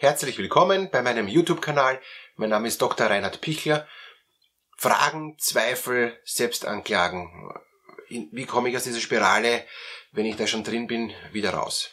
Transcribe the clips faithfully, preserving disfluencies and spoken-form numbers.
Herzlich willkommen bei meinem YouTube-Kanal. Mein Name ist Doktor Reinhard Pichler. Fragen, Zweifel, Selbstanklagen. Wie komme ich aus dieser Spirale, wenn ich da schon drin bin, wieder raus?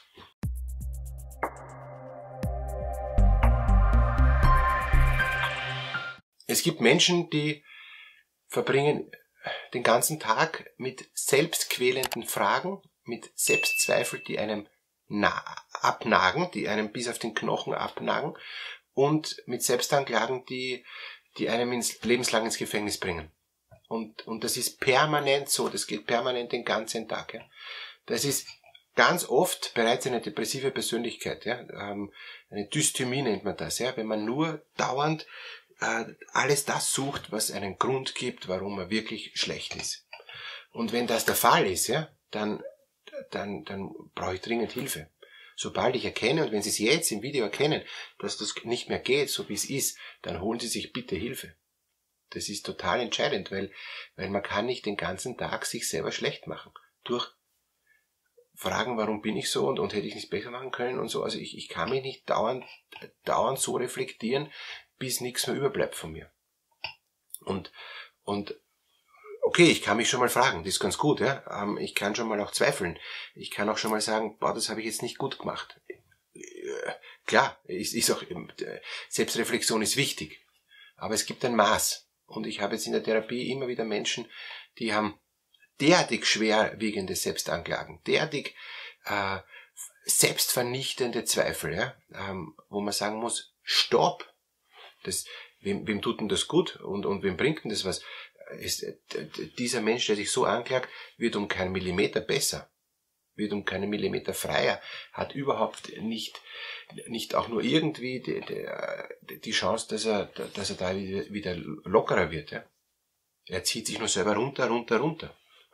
Es gibt Menschen, die verbringen den ganzen Tag mit selbstquälenden Fragen, mit Selbstzweifel, die einem abnagen, die einem bis auf den Knochen abnagen, und mit Selbstanklagen, die, die einem ins, lebenslang ins Gefängnis bringen. Und, und das ist permanent so, das geht permanent den ganzen Tag. Ja. Das ist ganz oft bereits eine depressive Persönlichkeit, ja. Eine Dysthymie nennt man das, ja, wenn man nur dauernd äh, alles das sucht, was einen Grund gibt, warum man wirklich schlecht ist. Und wenn das der Fall ist, ja, dann dann, dann brauche ich dringend Hilfe. Sobald ich erkenne, und wenn Sie es jetzt im Video erkennen, dass das nicht mehr geht, so wie es ist, dann holen Sie sich bitte Hilfe. Das ist total entscheidend, weil, weil man kann nicht den ganzen Tag sich selber schlecht machen. Durch Fragen, warum bin ich so und, und hätte ich nichts besser machen können und so. Also ich, ich kann mich nicht dauernd, dauernd so reflektieren, bis nichts mehr überbleibt von mir. Und, und okay, ich kann mich schon mal fragen, das ist ganz gut, ja. Ich kann schon mal auch zweifeln. Ich kann auch schon mal sagen, boah, das habe ich jetzt nicht gut gemacht. Klar, ist, ist auch, Selbstreflexion ist wichtig. Aber es gibt ein Maß. Und ich habe jetzt in der Therapie immer wieder Menschen, die haben derartig schwerwiegende Selbstanklagen, derartig äh, selbstvernichtende Zweifel, ja, ähm, wo man sagen muss, stopp. Das, wem, wem tut denn das gut und, und wem bringt denn das was? Ist, dieser Mensch, der sich so anklagt, wird um keinen Millimeter besser, wird um keinen Millimeter freier, hat überhaupt nicht, nicht auch nur irgendwie die, die, die Chance, dass er, dass er da wieder, wieder lockerer wird. Ja? Er zieht sich nur selber runter, runter, runter.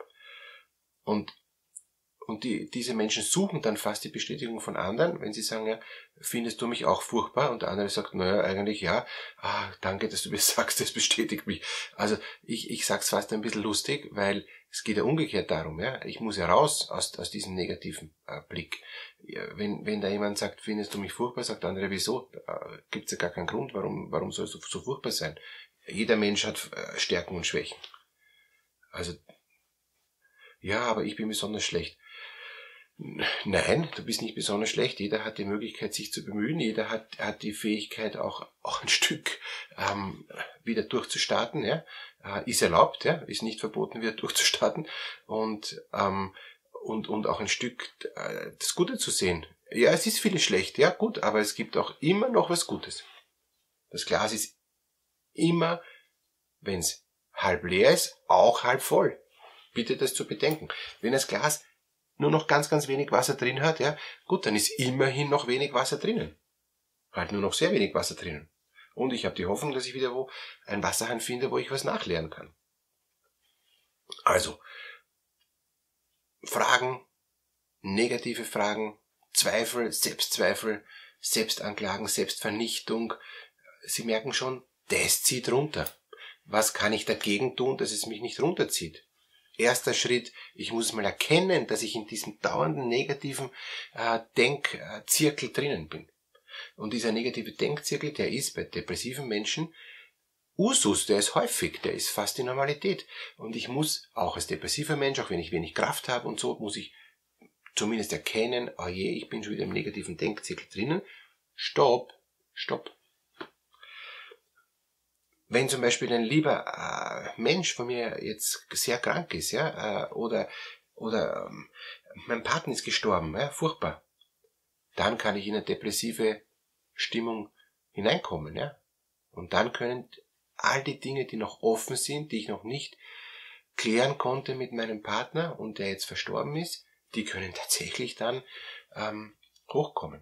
Und Und die, diese Menschen suchen dann fast die Bestätigung von anderen, wenn sie sagen, ja, findest du mich auch furchtbar? Und der andere sagt, naja, eigentlich ja. Ah, danke, dass du mir sagst, das bestätigt mich. Also ich, ich sag's fast ein bisschen lustig, weil es geht ja umgekehrt darum, ja. Ich muss ja raus aus, aus diesem negativen äh, Blick. Ja, wenn, wenn da jemand sagt, findest du mich furchtbar, sagt der andere, wieso? Äh, gibt's ja gar keinen Grund, warum, warum soll es so, so furchtbar sein? Jeder Mensch hat äh, Stärken und Schwächen. Also, ja, aber ich bin besonders schlecht. Nein, du bist nicht besonders schlecht. Jeder hat die Möglichkeit, sich zu bemühen. Jeder hat, hat die Fähigkeit, auch, auch ein Stück ähm, wieder durchzustarten. Ja? Äh, ist erlaubt, ja? Ist nicht verboten, wieder durchzustarten. Und, ähm, und, und auch ein Stück äh, das Gute zu sehen. Ja, es ist vieles schlecht, ja gut, aber es gibt auch immer noch was Gutes. Das Glas ist immer, wenn es halb leer ist, auch halb voll. Bitte das zu bedenken. Wenn das Glas nur noch ganz, ganz wenig Wasser drin hat, ja, gut, dann ist immerhin noch wenig Wasser drinnen. Halt nur noch sehr wenig Wasser drinnen. Und ich habe die Hoffnung, dass ich wieder wo einen Wasserhahn finde, wo ich was nachleeren kann. Also, Fragen, negative Fragen, Zweifel, Selbstzweifel, Selbstanklagen, Selbstvernichtung. Sie merken schon, das zieht runter. Was kann ich dagegen tun, dass es mich nicht runterzieht? Erster Schritt, ich muss mal erkennen, dass ich in diesem dauernden negativen äh, Denkzirkel drinnen bin. Und dieser negative Denkzirkel, der ist bei depressiven Menschen Usus, der ist häufig, der ist fast die Normalität. Und ich muss auch als depressiver Mensch, auch wenn ich wenig Kraft habe und so, muss ich zumindest erkennen, oh je, ich bin schon wieder im negativen Denkzirkel drinnen. Stopp, stopp. Wenn zum Beispiel ein lieber äh, Mensch von mir jetzt sehr krank ist, ja, äh, oder oder ähm, mein Partner ist gestorben, ja, furchtbar, dann kann ich in eine depressive Stimmung hineinkommen, ja, und dann können all die Dinge, die noch offen sind, die ich noch nicht klären konnte mit meinem Partner und der jetzt verstorben ist, die können tatsächlich dann ähm, hochkommen.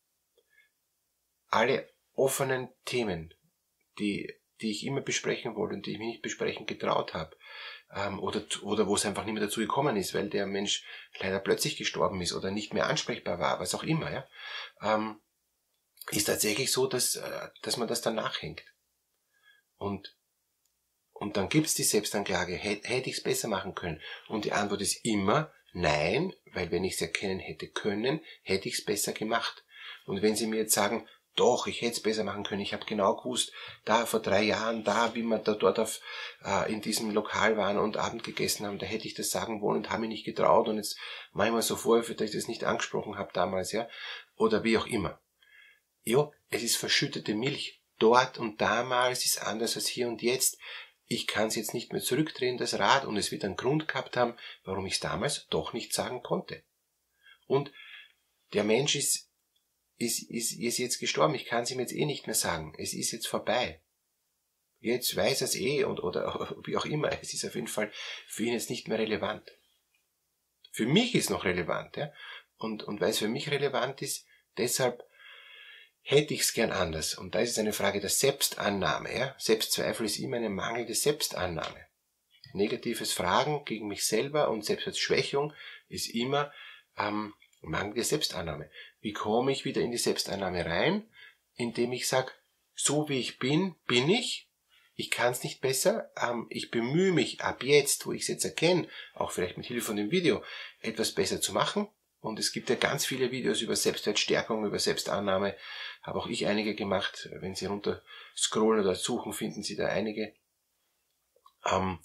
Alle offenen Themen, die die ich immer besprechen wollte und die ich mich nicht besprechen getraut habe, ähm, oder, oder wo es einfach nicht mehr dazu gekommen ist, weil der Mensch leider plötzlich gestorben ist oder nicht mehr ansprechbar war, was auch immer, ja, ähm, ist tatsächlich so, dass, äh, dass man das dann nachhängt. Und, und dann gibt's die Selbstanklage, hätte hätt ich es besser machen können? Und die Antwort ist immer nein, weil wenn ich es erkennen hätte können, hätte ich es besser gemacht. Und wenn Sie mir jetzt sagen, doch, ich hätte es besser machen können. Ich habe genau gewusst, da vor drei Jahren, da, wie wir da dort auf, äh, in diesem Lokal waren und Abend gegessen haben, da hätte ich das sagen wollen und habe mich nicht getraut und jetzt manchmal so Vorwürfe, dass ich das nicht angesprochen habe damals, ja, oder wie auch immer. Ja, es ist verschüttete Milch. Dort und damals ist anders als hier und jetzt. Ich kann es jetzt nicht mehr zurückdrehen, das Rad, und es wird einen Grund gehabt haben, warum ich es damals doch nicht sagen konnte. Und der Mensch ist Ist, ist, ist jetzt gestorben, ich kann es ihm jetzt eh nicht mehr sagen. Es ist jetzt vorbei. Jetzt weiß er es eh und, oder wie auch immer. Es ist auf jeden Fall für ihn jetzt nicht mehr relevant. Für mich ist noch relevant, ja. Und, und weil es für mich relevant ist, deshalb hätte ich es gern anders. Und da ist es eine Frage der Selbstannahme, ja. Selbstzweifel ist immer eine mangelnde Selbstannahme. Negatives Fragen gegen mich selber und Selbstwertschwächung ist immer, ähm, mangelnde Selbstannahme. Wie komme ich wieder in die Selbstannahme rein? Indem ich sage, so wie ich bin, bin ich. Ich kann es nicht besser. Ähm, ich bemühe mich ab jetzt, wo ich es jetzt erkenne, auch vielleicht mit Hilfe von dem Video, etwas besser zu machen. Und es gibt ja ganz viele Videos über Selbstwertstärkung, über Selbstannahme. Habe auch ich einige gemacht. Wenn Sie runter scrollen oder suchen, finden Sie da einige. Ähm,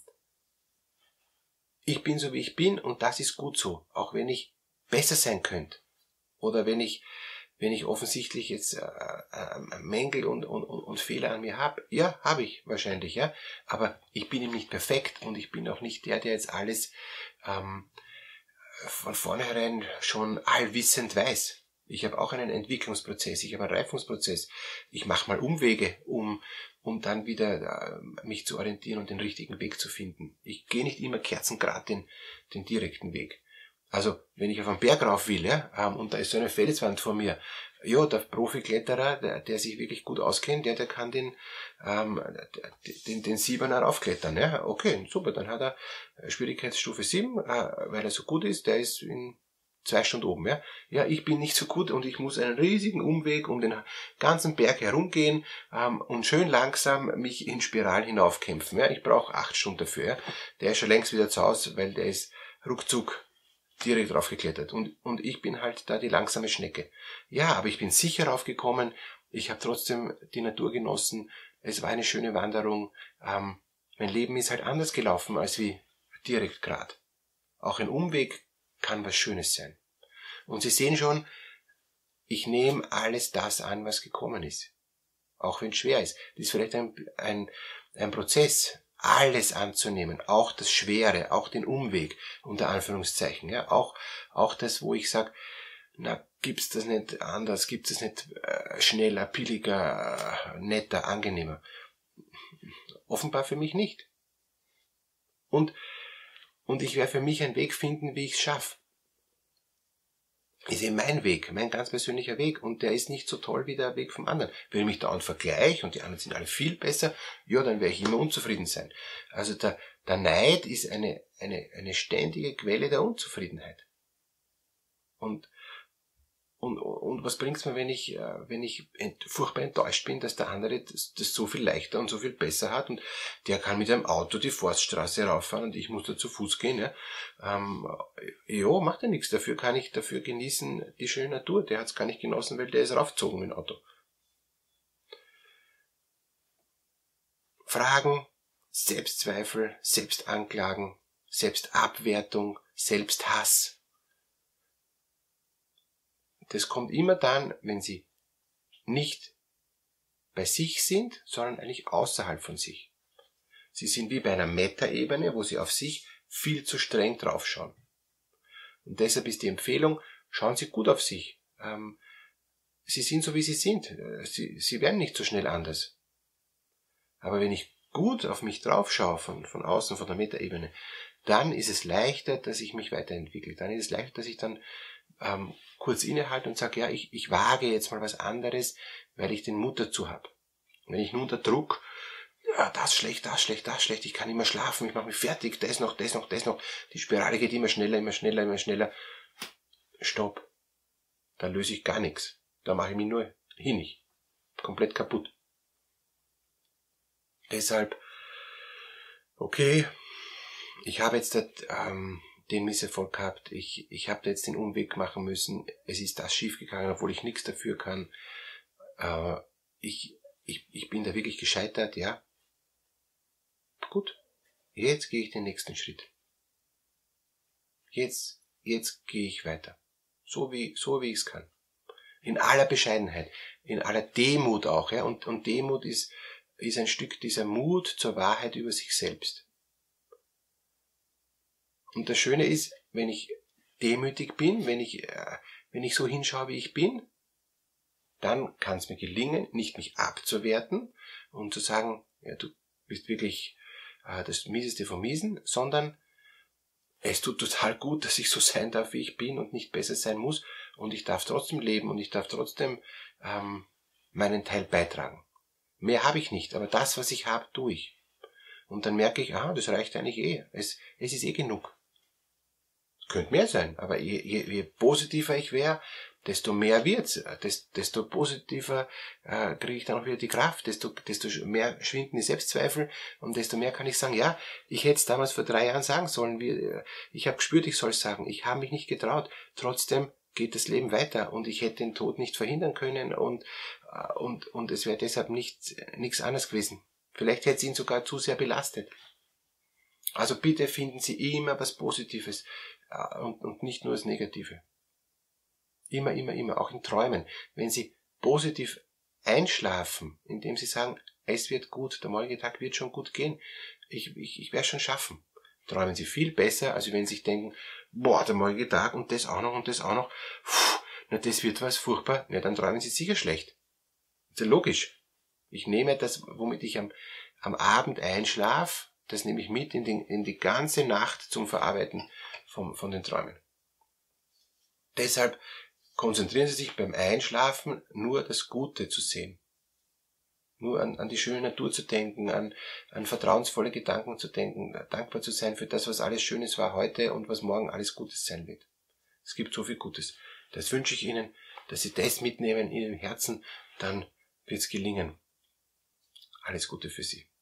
ich bin so, wie ich bin, und das ist gut so. Auch wenn ich besser sein könnte. Oder wenn ich, wenn ich offensichtlich jetzt äh, äh, Mängel und, und, und Fehler an mir habe. Ja, habe ich wahrscheinlich, ja. Aber ich bin eben nicht perfekt und ich bin auch nicht der, der jetzt alles ähm, von vornherein schon allwissend weiß. Ich habe auch einen Entwicklungsprozess, ich habe einen Reifungsprozess. Ich mache mal Umwege, um, um dann wieder äh, mich zu orientieren und den richtigen Weg zu finden. Ich gehe nicht immer kerzengerade den, den direkten Weg. Also, wenn ich auf einen Berg rauf will, ja, und da ist so eine Felswand vor mir, ja, der Profikletterer, der, der sich wirklich gut auskennt, der, der kann den, ähm, den, den Siebener raufklettern, ja, okay, super, dann hat er Schwierigkeitsstufe sieben, äh, weil er so gut ist, der ist in zwei Stunden oben, ja. Ja, ich bin nicht so gut und ich muss einen riesigen Umweg um den ganzen Berg herumgehen, ähm, und schön langsam mich in Spiralen hinaufkämpfen, ja. Ich brauche acht Stunden dafür, ja. Der ist schon längst wieder zu Hause, weil der ist ruckzuck direkt raufgeklettert. Und, und ich bin halt da die langsame Schnecke. Ja, aber ich bin sicher raufgekommen. Ich habe trotzdem die Natur genossen. Es war eine schöne Wanderung. Ähm, mein Leben ist halt anders gelaufen als wie direkt grad. Auch ein Umweg kann was Schönes sein. Und Sie sehen schon, ich nehme alles das an, was gekommen ist. Auch wenn es schwer ist. Das ist vielleicht ein, ein, ein Prozess, alles anzunehmen, auch das Schwere, auch den Umweg, unter Anführungszeichen, ja, auch, auch das, wo ich sage, na, gibt's das nicht anders, gibt's das nicht äh, schneller, billiger, äh, netter, angenehmer? Offenbar für mich nicht. Und, und ich werde für mich einen Weg finden, wie ich es schaffe. Ist eben mein Weg, mein ganz persönlicher Weg, und der ist nicht so toll wie der Weg vom anderen. Wenn ich mich dauernd vergleiche und die anderen sind alle viel besser, ja, dann werde ich immer unzufrieden sein. Also der, der Neid ist eine, eine, eine ständige Quelle der Unzufriedenheit. Und, und, und was bringt's mir, wenn ich, wenn ich ent, furchtbar enttäuscht bin, dass der andere das, das so viel leichter und so viel besser hat und der kann mit einem Auto die Forststraße rauffahren und ich muss da zu Fuß gehen, ja. Ähm, ja, macht ja nichts. Dafür kann ich dafür genießen die schöne Natur. Der hat's gar nicht genossen, weil der ist raufgezogen mit dem Auto. Fragen, Selbstzweifel, Selbstanklagen, Selbstabwertung, Selbsthass. Das kommt immer dann, wenn Sie nicht bei sich sind, sondern eigentlich außerhalb von sich. Sie sind wie bei einer Metaebene, wo Sie auf sich viel zu streng draufschauen. Und deshalb ist die Empfehlung, schauen Sie gut auf sich. Ähm, Sie sind so, wie Sie sind. Sie, Sie werden nicht so schnell anders. Aber wenn ich gut auf mich draufschaue, von, von außen, von der Metaebene, dann ist es leichter, dass ich mich weiterentwickle. Dann ist es leichter, dass ich dann ähm, kurz innehalte und sage, ja, ich, ich wage jetzt mal was anderes, weil ich den Mut dazu habe. Wenn ich nur unter Druck, ja, das schlecht, das schlecht, das schlecht, ich kann immer schlafen, ich mache mich fertig, das noch, das noch, das noch, die Spirale geht immer schneller, immer schneller, immer schneller. Stopp. Da löse ich gar nichts. Da mache ich mich nur hinig. Komplett kaputt. Deshalb, okay, ich habe jetzt ähm, den Misserfolg gehabt, ich, ich habe jetzt den Umweg machen müssen, es ist das schiefgegangen, obwohl ich nichts dafür kann. äh, ich, ich, ich bin da wirklich gescheitert, ja. Gut, jetzt gehe ich den nächsten Schritt. Jetzt, jetzt gehe ich weiter. So wie, so wie ich es kann. In aller Bescheidenheit, in aller Demut auch, ja. Und, und Demut ist, ist ein Stück dieser Mut zur Wahrheit über sich selbst. Und das Schöne ist, wenn ich demütig bin, wenn ich, äh, wenn ich so hinschaue, wie ich bin, dann kann es mir gelingen, nicht mich abzuwerten und zu sagen, ja, du bist wirklich äh, das Mieseste vom Miesen, sondern es tut total gut, dass ich so sein darf, wie ich bin und nicht besser sein muss, und ich darf trotzdem leben und ich darf trotzdem ähm, meinen Teil beitragen. Mehr habe ich nicht, aber das, was ich habe, tue ich. Und dann merke ich, ah, das reicht eigentlich eh. Es, es ist eh genug. Könnte mehr sein, aber je, je, je positiver ich wäre, desto mehr wird's, desto positiver äh, kriege ich dann auch wieder die Kraft, desto, desto mehr schwinden die Selbstzweifel und desto mehr kann ich sagen, ja, ich hätte es damals vor drei Jahren sagen sollen, wie, ich habe gespürt, ich soll es sagen, ich habe mich nicht getraut, trotzdem geht das Leben weiter und ich hätte den Tod nicht verhindern können und, äh, und, und es wäre deshalb nicht, nichts anderes gewesen. Vielleicht hätte es ihn sogar zu sehr belastet. Also bitte finden Sie immer was Positives äh, und, und nicht nur das Negative. Immer, immer, immer, auch in Träumen. Wenn Sie positiv einschlafen, indem Sie sagen, es wird gut, der morgige Tag wird schon gut gehen, ich, ich, ich werde es schon schaffen, träumen Sie viel besser, als wenn Sie sich denken, boah, der morgige Tag und das auch noch und das auch noch, puh, na das wird was furchtbar, na dann träumen Sie sicher schlecht. Das ist ja logisch. Ich nehme das, womit ich am, am Abend einschlafe, das nehme ich mit in die, in die ganze Nacht zum Verarbeiten von, von den Träumen. Deshalb konzentrieren Sie sich beim Einschlafen nur das Gute zu sehen. Nur an, an die schöne Natur zu denken, an, an vertrauensvolle Gedanken zu denken, dankbar zu sein für das, was alles Schönes war heute und was morgen alles Gutes sein wird. Es gibt so viel Gutes. Das wünsche ich Ihnen, dass Sie das mitnehmen in Ihrem Herzen, dann wird es gelingen. Alles Gute für Sie.